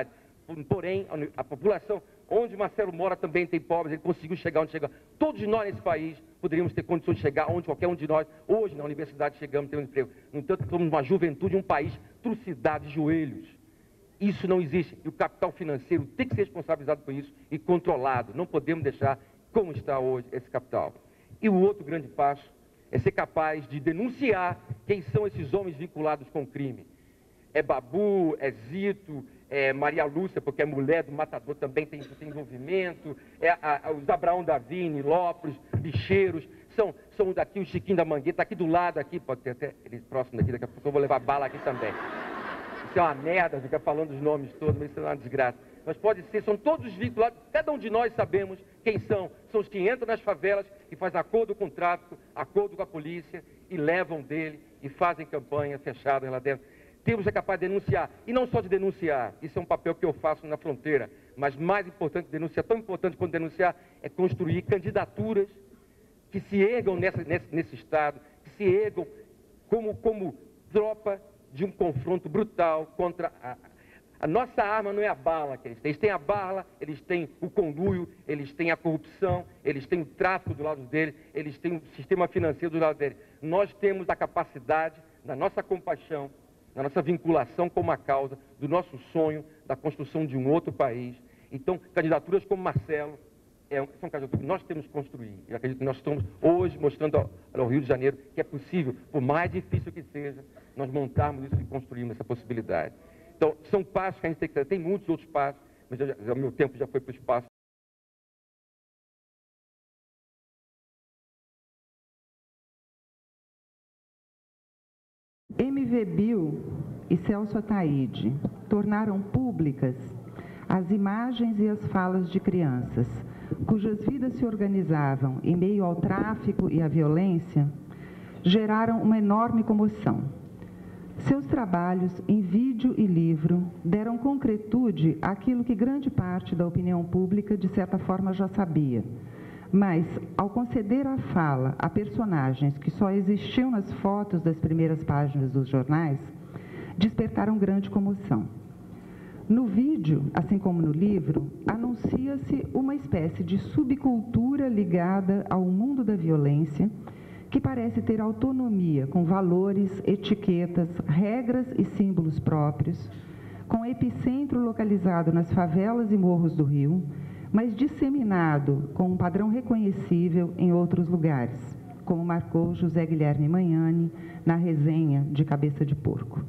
porém, a população onde Marcelo mora também tem pobres, ele conseguiu chegar onde chegou. Todos nós nesse país poderíamos ter condições de chegar onde qualquer um de nós, hoje na universidade chegamos, temos emprego. No entanto, somos uma juventude, um país trucidado de joelhos. Isso não existe. E o capital financeiro tem que ser responsabilizado por isso e controlado. Não podemos deixar como está hoje esse capital. E o outro grande passo é ser capaz de denunciar quem são esses homens vinculados com o crime. É Babu, é Zito, é Maria Lúcia, porque é mulher do matador, também tem envolvimento, os Abraão Davini, Lopes, Bicheiros, são daqui, o Chiquinho da Mangueira, aqui do lado, aqui, pode ter até ele próximo daqui, daqui a pouco eu vou levar bala aqui também. Isso é uma merda, ficar falando os nomes todos, mas isso é uma desgraça. Mas pode ser, são todos vinculados, cada um de nós sabemos quem são. São os que entram nas favelas e fazem acordo com o tráfico, acordo com a polícia e levam dele e fazem campanha fechada lá dentro. Temos que ser capaz de denunciar, e não só de denunciar, isso é um papel que eu faço na fronteira, mas mais importante que denunciar, tão importante quanto denunciar, é construir candidaturas que se ergam nesse Estado, que se ergam como tropa de um confronto brutal contra a nossa arma. Não é a bala que eles têm a bala, eles têm o conluio, eles têm a corrupção, eles têm o tráfico do lado deles, eles têm o sistema financeiro do lado deles. Nós temos a capacidade, da nossa compaixão, da nossa vinculação com uma causa, do nosso sonho, da construção de um outro país. Então, candidaturas como Marcelo, são candidaturas que nós temos que construir. Eu acredito que nós estamos hoje mostrando ao Rio de Janeiro que é possível, por mais difícil que seja, nós montarmos isso e construirmos essa possibilidade. Então, são passos que a gente tem que fazer. Tem muitos outros passos, mas o meu tempo já foi para o espaço.
MVBio e Celso Ataíde tornaram públicas as imagens e as falas de crianças cujas vidas se organizavam em meio ao tráfico e à violência, geraram uma enorme comoção. Seus trabalhos em vídeo e livro deram concretude àquilo que grande parte da opinião pública, de certa forma, já sabia. Mas, ao conceder a fala a personagens que só existiam nas fotos das primeiras páginas dos jornais, despertaram grande comoção. No vídeo, assim como no livro, anuncia-se uma espécie de subcultura ligada ao mundo da violência, que parece ter autonomia com valores, etiquetas, regras e símbolos próprios, com epicentro localizado nas favelas e morros do Rio, mas disseminado com um padrão reconhecível em outros lugares, como marcou José Guilherme Magnani na resenha de Cabeça de Porco.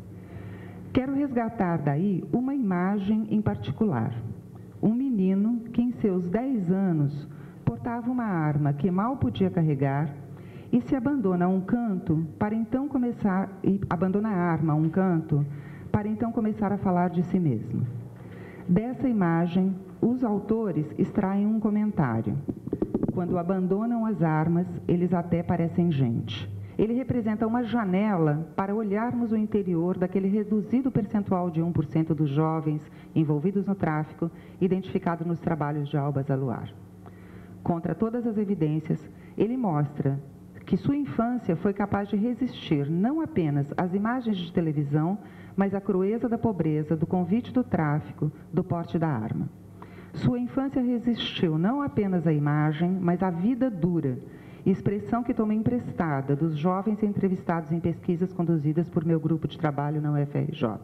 Quero resgatar daí uma imagem em particular. Um menino que em seus 10 anos portava uma arma que mal podia carregar e se abandona a um canto para então abandona a arma a um canto para então começar a falar de si mesmo. Dessa imagem, os autores extraem um comentário. Quando abandonam as armas, eles até parecem gente. Ele representa uma janela para olharmos o interior daquele reduzido percentual de 1% dos jovens envolvidos no tráfico, identificado nos trabalhos de Alba Zaluar. Contra todas as evidências, ele mostra que sua infância foi capaz de resistir não apenas às imagens de televisão, mas à crueza da pobreza, do convite do tráfico, do porte da arma. Sua infância resistiu não apenas à imagem, mas à vida dura, expressão que tomei emprestada dos jovens entrevistados em pesquisas conduzidas por meu grupo de trabalho na UFRJ.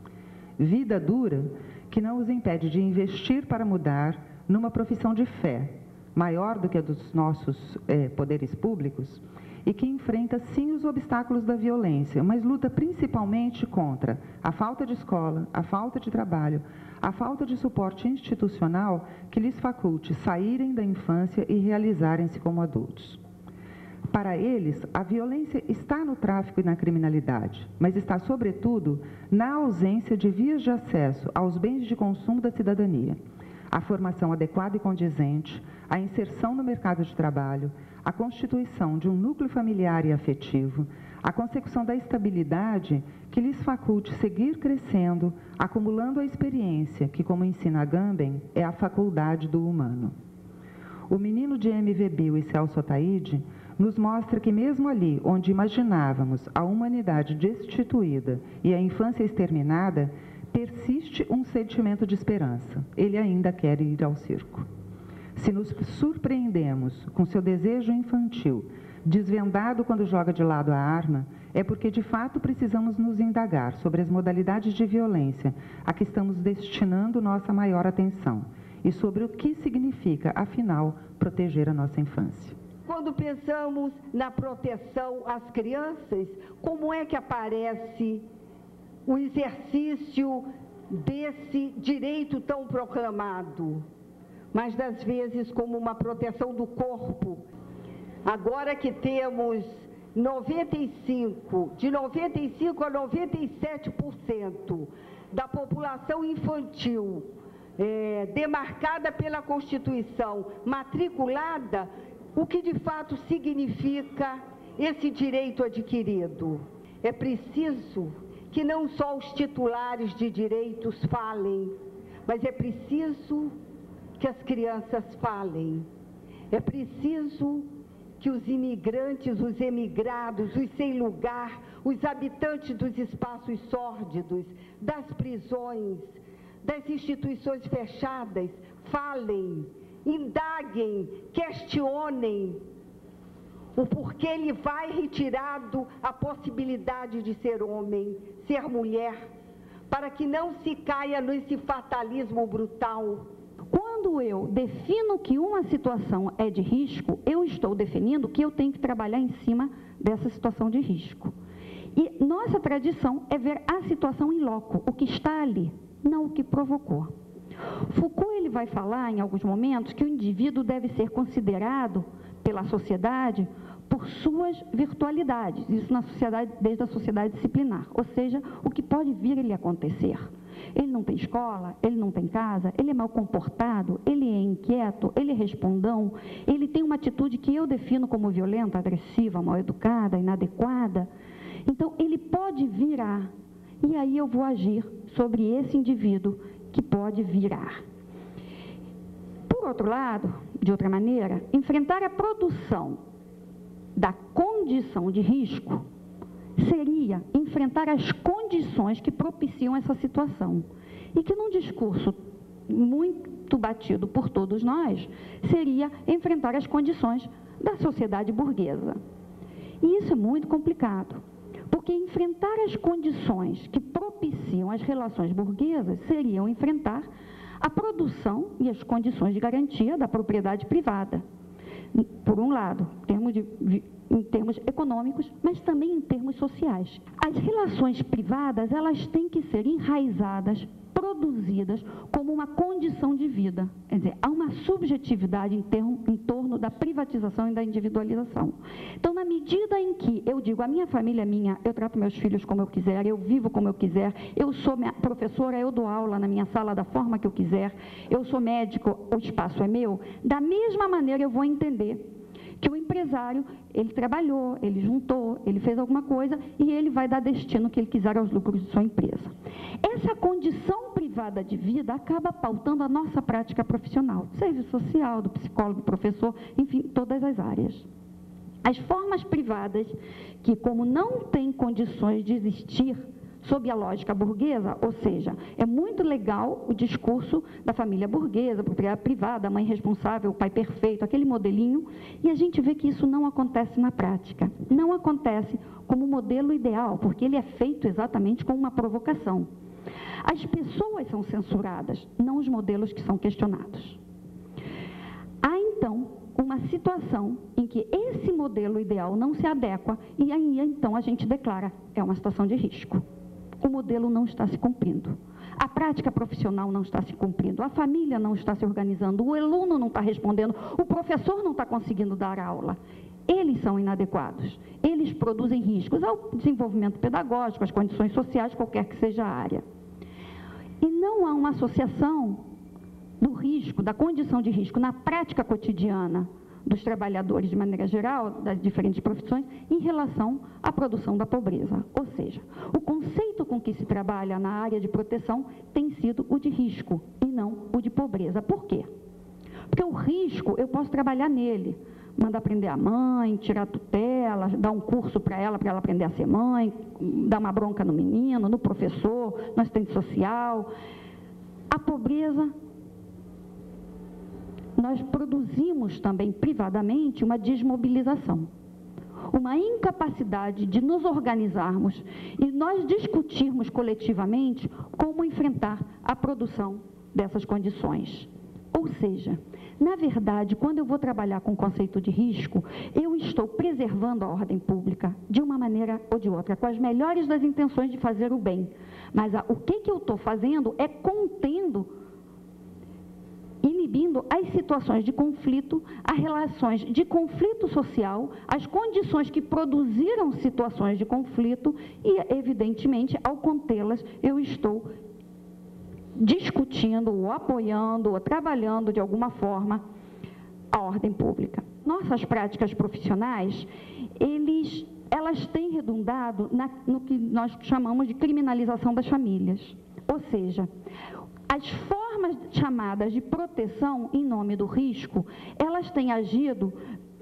Vida dura que não os impede de investir para mudar numa profissão de fé, maior do que a dos nossos poderes públicos, e que enfrenta sim os obstáculos da violência, mas luta principalmente contra a falta de escola, a falta de trabalho, a falta de suporte institucional que lhes faculte saírem da infância e realizarem-se como adultos. Para eles, a violência está no tráfico e na criminalidade, mas está, sobretudo, na ausência de vias de acesso aos bens de consumo da cidadania, a formação adequada e condizente, a inserção no mercado de trabalho, a constituição de um núcleo familiar e afetivo, a consecução da estabilidade que lhes faculte seguir crescendo, acumulando a experiência que, como ensina Agamben, é a faculdade do humano. O menino de MVBio e Celso Ataíde nos mostra que mesmo ali onde imaginávamos a humanidade destituída e a infância exterminada, persiste um sentimento de esperança. Ele ainda quer ir ao circo. Se nos surpreendemos com seu desejo infantil, desvendado quando joga de lado a arma, é porque de fato precisamos nos indagar sobre as modalidades de violência a que estamos destinando nossa maior atenção e sobre o que significa, afinal, proteger a nossa infância.
Quando pensamos na proteção às crianças, como é que aparece o exercício desse direito tão proclamado? Mas das vezes como uma proteção do corpo. Agora que temos de 95% a 97% da população infantil demarcada pela Constituição, matriculada, o que de fato significa esse direito adquirido? É preciso que não só os titulares de direitos falem, mas é preciso que as crianças falem. É preciso que os imigrantes, os emigrados, os sem lugar, os habitantes dos espaços sórdidos, das prisões, das instituições fechadas, falem, indaguem, questionem o porquê lhe vai retirado a possibilidade de ser homem, ser mulher, para que não se caia nesse fatalismo brutal.
Quando eu defino que uma situação é de risco, eu estou definindo que eu tenho que trabalhar em cima dessa situação de risco. E nossa tradição é ver a situação em loco, o que está ali, não o que provocou. Foucault ele vai falar em alguns momentos que o indivíduo deve ser considerado pela sociedade por suas virtualidades, isso na sociedade, desde a sociedade disciplinar, ou seja, o que pode vir a lhe acontecer. Ele não tem escola, ele não tem casa, ele é mal comportado, ele é inquieto, ele é respondão, ele tem uma atitude que eu defino como violenta, agressiva, mal educada, inadequada. Então, ele pode virar, e aí eu vou agir sobre esse indivíduo que pode virar. Por outro lado, de outra maneira, enfrentar a produção da condição de risco seria enfrentar as condições que propiciam essa situação. E que num discurso muito batido por todos nós, seria enfrentar as condições da sociedade burguesa. E isso é muito complicado, porque enfrentar as condições que propiciam as relações burguesas seriam enfrentar a produção e as condições de garantia da propriedade privada. Por um lado, em termos econômicos, mas também em termos sociais. As relações privadas, elas têm que ser enraizadas, produzidas como uma condição de vida. Quer dizer, há uma subjetividade em torno da privatização e da individualização. Então, na medida em que eu digo, a minha família é minha, eu trato meus filhos como eu quiser, eu vivo como eu quiser, eu sou minha professora, eu dou aula na minha sala da forma que eu quiser, eu sou médico, o espaço é meu, da mesma maneira eu vou entender que o empresário, ele trabalhou, ele juntou, ele fez alguma coisa e ele vai dar destino que ele quiser aos lucros de sua empresa. Essa condição privada de vida acaba pautando a nossa prática profissional, do serviço social, do psicólogo, do professor, enfim, todas as áreas. As formas privadas, que como não têm condições de existir sob a lógica burguesa, ou seja, é muito legal o discurso da família burguesa, propriedade privada, a mãe responsável, o pai perfeito, aquele modelinho, e a gente vê que isso não acontece na prática. Não acontece como modelo ideal, porque ele é feito exatamente com uma provocação. As pessoas são censuradas, não os modelos que são questionados. Há, então, uma situação em que esse modelo ideal não se adequa e aí, então, a gente declara, é uma situação de risco. O modelo não está se cumprindo. A prática profissional não está se cumprindo. A família não está se organizando. O aluno não está respondendo. O professor não está conseguindo dar aula. Eles são inadequados. Eles produzem riscos ao desenvolvimento pedagógico, às condições sociais, qualquer que seja a área. E não há uma associação do risco, da condição de risco na prática cotidiana dos trabalhadores de maneira geral, das diferentes profissões, em relação à produção da pobreza. Ou seja, o conceito com que se trabalha na área de proteção tem sido o de risco e não o de pobreza. Por quê? Porque o risco, eu posso trabalhar nele, Manda prender a mãe, tirar a tutela, dar um curso para ela aprender a ser mãe, dar uma bronca no menino, no professor, no assistente social. A pobreza, nós produzimos também privadamente uma desmobilização, uma incapacidade de nos organizarmos e nós discutirmos coletivamente como enfrentar a produção dessas condições. Ou seja, na verdade, quando eu vou trabalhar com o conceito de risco, eu estou preservando a ordem pública de uma maneira ou de outra, com as melhores das intenções de fazer o bem. Mas o que eu estou fazendo é contendo, inibindo as situações de conflito, as relações de conflito social, as condições que produziram situações de conflito e, evidentemente, ao contê-las, eu estou discutindo, ou apoiando, ou trabalhando de alguma forma a ordem pública. Nossas práticas profissionais, elas têm redundado no que nós chamamos de criminalização das famílias. Ou seja, as formas chamadas de proteção em nome do risco, elas têm agido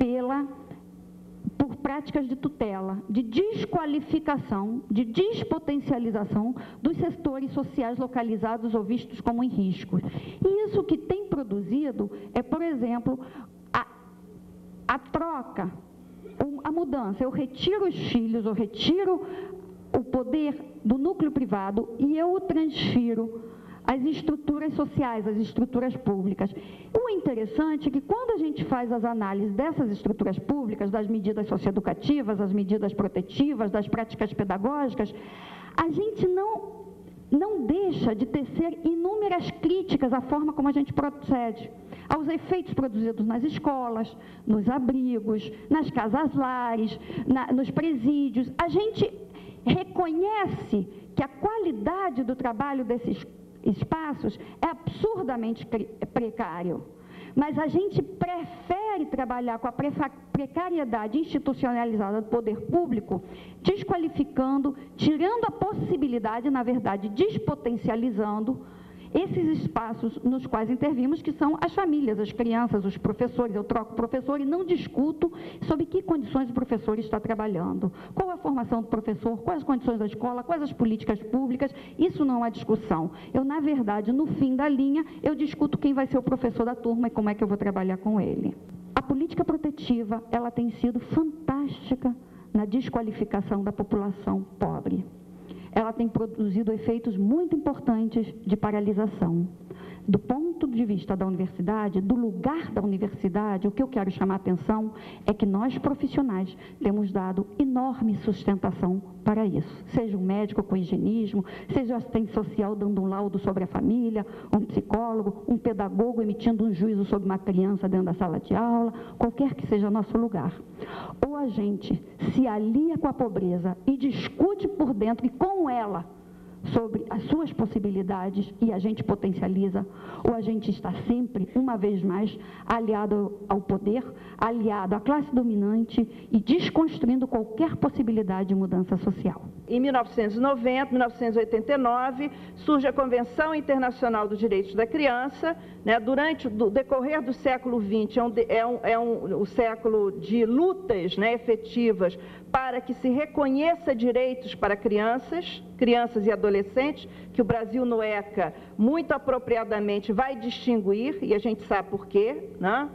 por práticas de tutela, de desqualificação, de despotencialização dos setores sociais localizados ou vistos como em risco. E isso que tem produzido é, por exemplo, a troca, a mudança. Eu retiro os filhos, eu retiro o poder do núcleo privado e eu o transfiro às estruturas sociais, às estruturas públicas. O interessante é que quando a gente faz as análises dessas estruturas públicas, das medidas socioeducativas, as medidas protetivas, das práticas pedagógicas, a gente não deixa de tecer inúmeras críticas à forma como a gente procede, aos efeitos produzidos nas escolas, nos abrigos, nas casas-lares, nos presídios. A gente reconhece que a qualidade do trabalho desses espaços é absurdamente precário, mas a gente prefere trabalhar com a precariedade institucionalizada do poder público, desqualificando, tirando a possibilidade, na verdade, despotencializando esses espaços nos quais intervimos, que são as famílias, as crianças, os professores. Eu troco o professor e não discuto sobre que condições o professor está trabalhando, qual a formação do professor, quais as condições da escola, quais as políticas públicas. Isso não é discussão. Eu, na verdade, no fim da linha, eu discuto quem vai ser o professor da turma e como é que eu vou trabalhar com ele. A política protetiva, ela tem sido fantástica na desqualificação da população pobre. Ela tem produzido efeitos muito importantes de paralisação. Do ponto de vista da universidade, do lugar da universidade, o que eu quero chamar a atenção é que nós, profissionais, temos dado enorme sustentação para isso. Seja um médico com higienismo, seja o assistente social dando um laudo sobre a família, um psicólogo, um pedagogo emitindo um juízo sobre uma criança dentro da sala de aula, qualquer que seja nosso lugar. Ou a gente se alia com a pobreza e discute por dentro e com ela sobre as suas possibilidades e a gente potencializa, ou a gente está sempre, uma vez mais, aliado ao poder, aliado à classe dominante e desconstruindo qualquer possibilidade de mudança social.
Em 1990, 1989, surge a Convenção Internacional dos Direitos da Criança. Durante o decorrer do século XX, o século de lutas efetivas para que se reconheça direitos para crianças e adolescentes, que o Brasil no ECA muito apropriadamente vai distinguir, e a gente sabe por quê, né?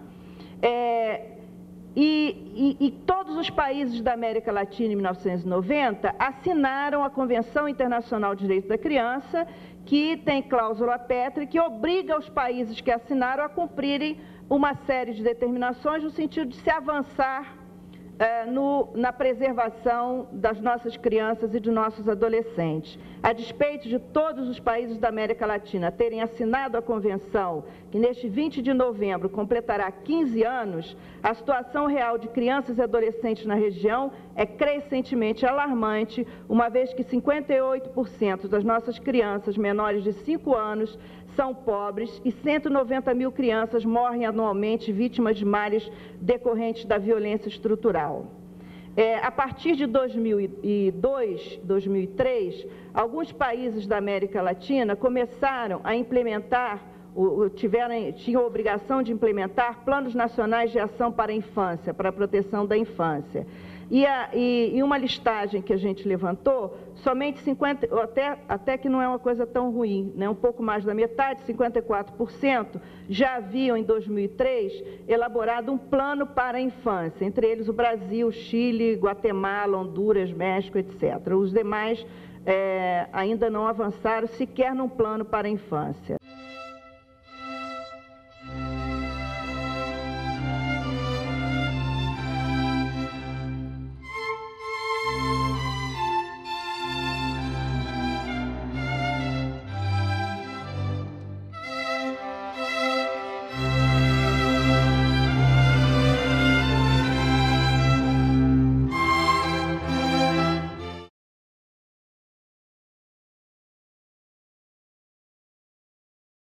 E todos os países da América Latina, em 1990, assinaram a Convenção Internacional de Direitos da Criança, que tem cláusula pétrea, que obriga os países que assinaram a cumprirem uma série de determinações no sentido de se avançar na preservação das nossas crianças e de nossos adolescentes. A despeito de todos os países da América Latina terem assinado a convenção, que neste 20 de novembro completará 15 anos, a situação real de crianças e adolescentes na região é crescentemente alarmante, uma vez que 58% das nossas crianças menores de 5 anos são pobres e 190 mil crianças morrem anualmente vítimas de males decorrentes da violência estrutural. A partir de 2002, 2003, alguns países da América Latina começaram a implementar tinham a obrigação de implementar planos nacionais de ação para a infância, para a proteção da infância. E uma listagem que a gente levantou, somente 50%, até que não é uma coisa tão ruim, né? Um pouco mais da metade, 54%, já haviam em 2003 elaborado um plano para a infância, entre eles o Brasil, Chile, Guatemala, Honduras, México, etc. Os demais ainda não avançaram sequer num plano para a infância.